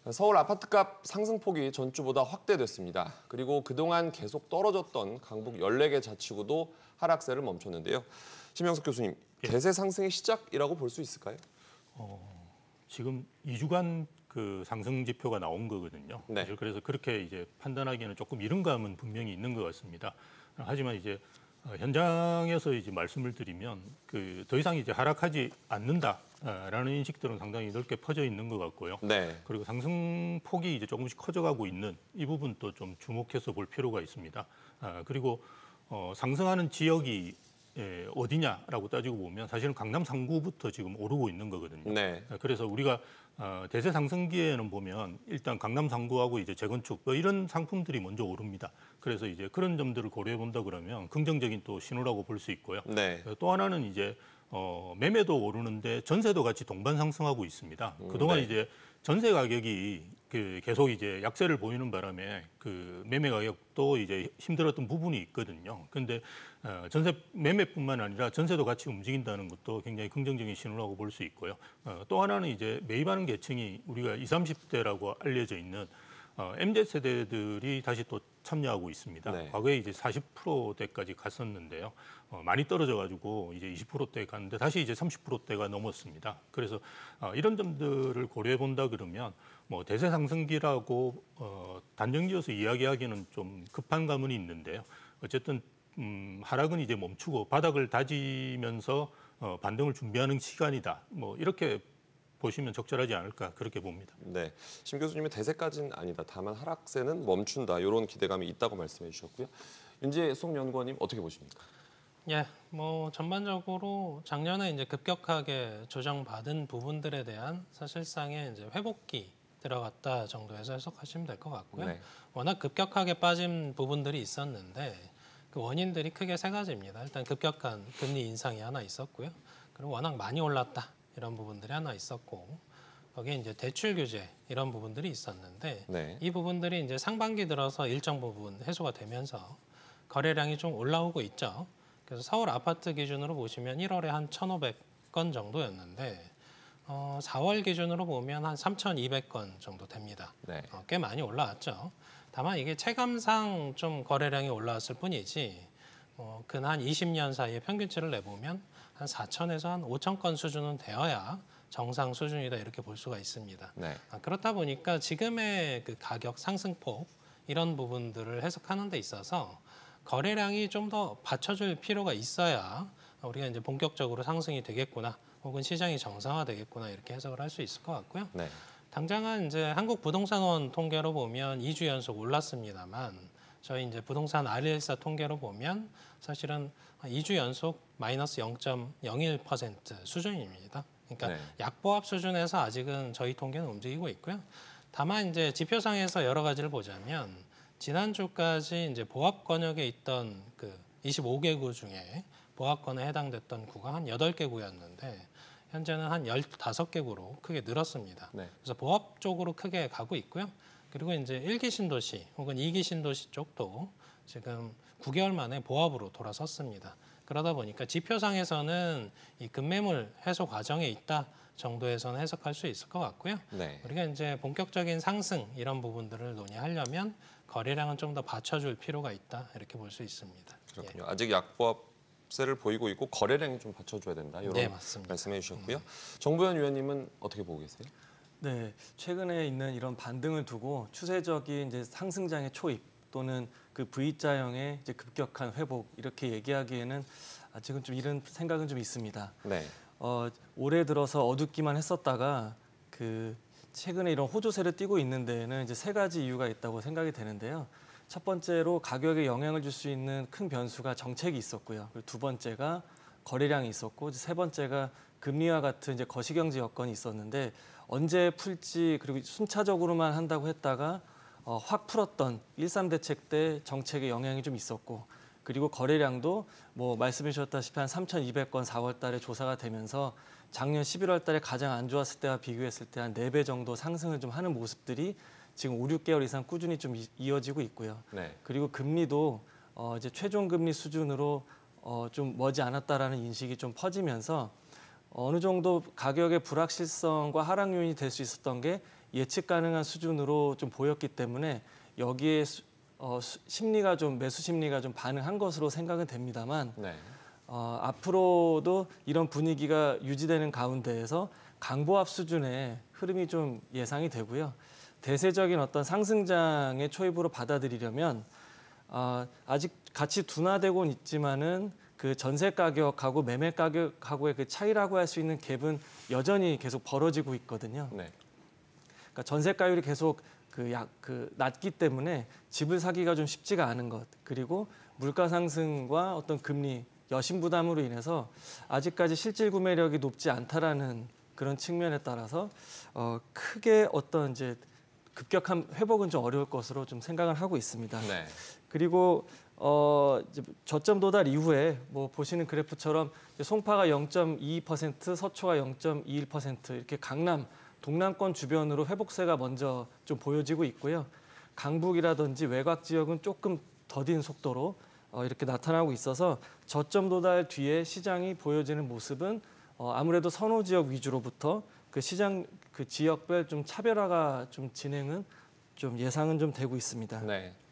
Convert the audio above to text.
서울 아파트값 상승폭이 전주보다 확대됐습니다. 그리고 그동안 계속 떨어졌던 강북 14개 자치구도 하락세를 멈췄는데요. 심영석 교수님, 대세 상승의 시작이라고 볼 수 있을까요? 지금 2주간 그 상승 지표가 나온 거거든요. 네. 사실 그래서 그렇게 이제 판단하기에는 조금 이른 감은 분명히 있는 것 같습니다. 하지만 이제 현장에서 이제 말씀을 드리면 그 더 이상 이제 하락하지 않는다라는 인식들은 상당히 넓게 퍼져 있는 것 같고요. 네. 그리고 상승 폭이 이제 조금씩 커져가고 있는 이 부분도 좀 주목해서 볼 필요가 있습니다. 그리고 상승하는 지역이 어디냐라고 따지고 보면 사실은 강남 상구부터 지금 오르고 있는 거거든요. 네. 그래서 우리가 대세 상승기에는 보면 일단 강남 상구하고 이제 재건축 뭐 이런 상품들이 먼저 오릅니다. 그래서 이제 그런 점들을 고려해 본다 그러면 긍정적인 또 신호라고 볼 수 있고요. 네. 또 하나는 이제 매매도 오르는데 전세도 같이 동반 상승하고 있습니다. 그동안 네. 이제 전세 가격이 그 계속 이제 약세를 보이는 바람에 그 매매 가격도 이제 힘들었던 부분이 있거든요. 그런데 전세 매매뿐만 아니라 전세도 같이 움직인다는 것도 굉장히 긍정적인 신호라고 볼 수 있고요. 또 하나는 이제 매입하는 계층이 우리가 20, 30대라고 알려져 있는 MZ세대들이 다시 또 참여하고 있습니다. 네. 과거에 이제 40%대까지 갔었는데요. 많이 떨어져가지고 이제 20%대 갔는데 다시 이제 30%대가 넘었습니다. 그래서 이런 점들을 고려해 본다 그러면 뭐 대세 상승기라고 단정지어서 이야기하기는 좀 급한 감은 있는데요. 어쨌든 하락은 이제 멈추고 바닥을 다지면서 반등을 준비하는 시간이다. 뭐 이렇게 보시면 적절하지 않을까 그렇게 봅니다. 네, 심 교수님은 대세까지는 아니다. 다만 하락세는 멈춘다. 이런 기대감이 있다고 말씀해 주셨고요. 윤재석 연구원님 어떻게 보십니까? 예, 뭐 전반적으로 작년에 이제 급격하게 조정받은 부분들에 대한 사실상의 이제 회복기 들어갔다 정도에서 해석하시면 될 것 같고요. 네. 워낙 급격하게 빠진 부분들이 있었는데 그 원인들이 크게 세 가지입니다. 일단 급격한 금리 인상이 하나 있었고요. 그리고 워낙 많이 올랐다. 이런 부분들이 하나 있었고 거기에 이제 대출 규제 이런 부분들이 있었는데 네. 이 부분들이 이제 상반기 들어서 일정 부분 해소가 되면서 거래량이 좀 올라오고 있죠. 그래서 서울 아파트 기준으로 보시면 1월에 한 1,500건 정도였는데 4월 기준으로 보면 한 3,200건 정도 됩니다. 네. 꽤 많이 올라왔죠. 다만 이게 체감상 좀 거래량이 올라왔을 뿐이지 근 한 20년 사이에 평균치를 내보면 한 4,000에서 한 5,000건 수준은 되어야 정상 수준이다 이렇게 볼 수가 있습니다. 네. 그렇다 보니까 지금의 그 가격 상승폭 이런 부분들을 해석하는 데 있어서 거래량이 좀 더 받쳐줄 필요가 있어야 우리가 이제 본격적으로 상승이 되겠구나 혹은 시장이 정상화되겠구나 이렇게 해석을 할 수 있을 것 같고요. 네. 당장은 이제 한국부동산원 통계로 보면 2주 연속 올랐습니다만 저희 이제 부동산 RE14 통계로 보면 사실은 2주 연속 마이너스 0.01% 수준입니다. 그러니까 네. 약보합 수준에서 아직은 저희 통계는 움직이고 있고요. 다만 이제 지표상에서 여러 가지를 보자면 지난주까지 이제 보합 권역에 있던 그 25개구 중에 보합권에 해당됐던 구가 한 8개구였는데 현재는 한 15개구로 크게 늘었습니다. 네. 그래서 보합 쪽으로 크게 가고 있고요. 그리고 이제 1기 신도시 혹은 2기 신도시 쪽도 지금 9개월 만에 보합으로 돌아섰습니다. 그러다 보니까 지표상에서는 이 급매물 해소 과정에 있다 정도에서는 해석할 수 있을 것 같고요. 네. 우리가 이제 본격적인 상승 이런 부분들을 논의하려면 거래량은 좀 더 받쳐줄 필요가 있다 이렇게 볼 수 있습니다. 그렇군요. 아직 약보합세를 보이고 있고 거래량이 좀 받쳐줘야 된다. 이런 네, 맞습니다. 말씀해 주셨고요. 정부현 위원님은 어떻게 보고 계세요? 네, 최근에 있는 이런 반등을 두고 추세적인 이제 상승장의 초입 또는 그 V자형의 이제 급격한 회복 이렇게 얘기하기에는 아직은 좀 이런 생각은 좀 있습니다. 네. 올해 들어서 어둡기만 했었다가 그 최근에 이런 호조세를 띠고 있는 데에는 이제 세 가지 이유가 있다고 생각이 되는데요. 첫 번째로 가격에 영향을 줄 수 있는 큰 변수가 정책이 있었고요. 그리고 두 번째가 거래량이 있었고 세 번째가 금리와 같은 이제 거시경제 여건이 있었는데 언제 풀지 그리고 순차적으로만 한다고 했다가 확 풀었던 1.3 대책 때 정책의 영향이 좀 있었고 그리고 거래량도 뭐 말씀해 주셨다시피 한 3,200건 4월 달에 조사가 되면서 작년 11월 달에 가장 안 좋았을 때와 비교했을 때 한 4배 정도 상승을 좀 하는 모습들이 지금 5, 6개월 이상 꾸준히 좀 이어지고 있고요. 네. 그리고 금리도 이제 최종 금리 수준으로 좀 머지 않았다라는 인식이 좀 퍼지면서 어느 정도 가격의 불확실성과 하락 요인이 될 수 있었던 게 예측 가능한 수준으로 좀 보였기 때문에 여기에 심리가 좀 매수 심리가 좀 반응한 것으로 생각은 됩니다만 네. 앞으로도 이런 분위기가 유지되는 가운데에서 강보합 수준의 흐름이 좀 예상이 되고요. 대세적인 어떤 상승장의 초입으로 받아들이려면 아직 같이 둔화되고는 있지만은 그 전세 가격하고 매매 가격하고의 그 차이라고 할 수 있는 갭은 여전히 계속 벌어지고 있거든요. 네. 그러니까 전세가율이 계속 낮기 때문에 집을 사기가 좀 쉽지가 않은 것. 그리고 물가 상승과 어떤 금리 여신 부담으로 인해서 아직까지 실질 구매력이 높지 않다라는 그런 측면에 따라서 크게 어떤 이제 급격한 회복은 좀 어려울 것으로 좀 생각을 하고 있습니다. 네. 그리고 이제 저점 도달 이후에 뭐 보시는 그래프처럼 송파가 0.22%, 서초가 0.21% 이렇게 강남, 동남권 주변으로 회복세가 먼저 좀 보여지고 있고요. 강북이라든지 외곽 지역은 조금 더딘 속도로 이렇게 나타나고 있어서 저점 도달 뒤에 시장이 보여지는 모습은 아무래도 선호 지역 위주로부터 그 시장 그 지역별 좀 차별화가 좀 진행은 좀 예상은 좀 되고 있습니다. 네.